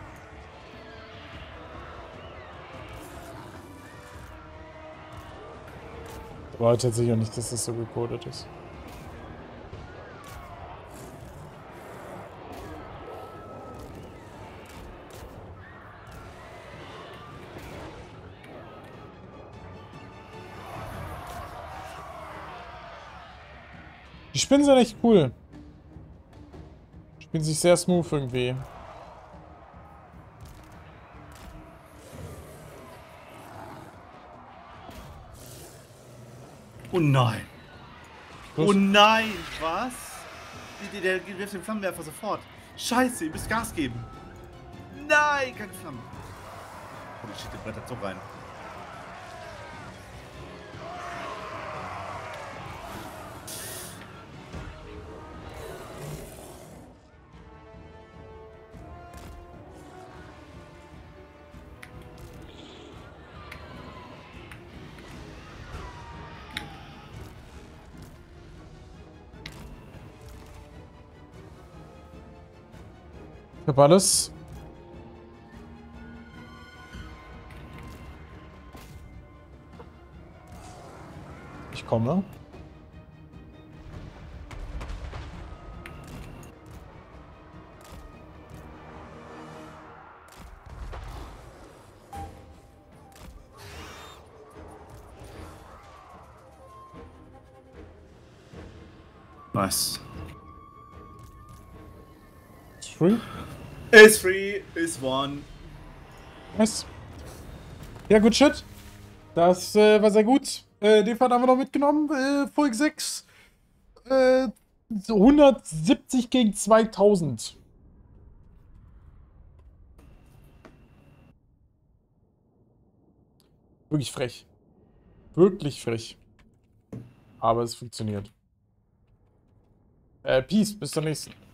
Aber tatsächlich auch nicht, dass das so gecodet ist. Die Spinnen sind echt cool. Spielen sich sehr smooth irgendwie. Oh nein. Was? Oh nein, was? Der, der, der wirft den Flammenwerfer sofort. Scheiße, ihr müsst Gas geben. Nein, keine Flammen. Holy shit, der brettert so rein. Ich hab alles. Ich komme. weiß. Ist free. Is free, is one. Nice. Ja, gut shit. Das äh, war sehr gut. Äh, den Fall haben wir noch mitgenommen. Äh, Folge sechs. Äh, so hundertsiebzig gegen zweitausend. Wirklich frech. Wirklich frech. Aber es funktioniert. Äh, Peace, bis zum nächsten.